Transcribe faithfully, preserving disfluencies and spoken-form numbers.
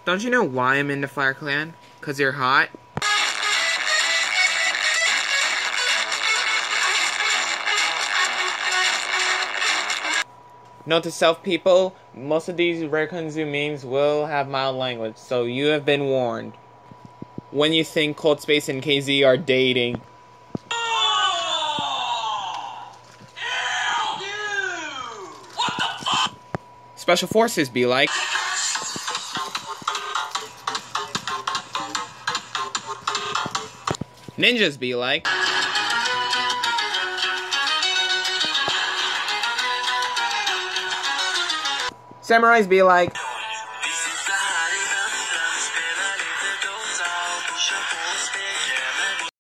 Don't you know why I'm in the Fire Clan? 'Cause you're hot? Note to self, people, most of these rare consume memes will have mild language, so you have been warned. When you think Cold Space and K Z are dating. What the fuck? Special Forces be like. Ninjas be like. Samurais be like.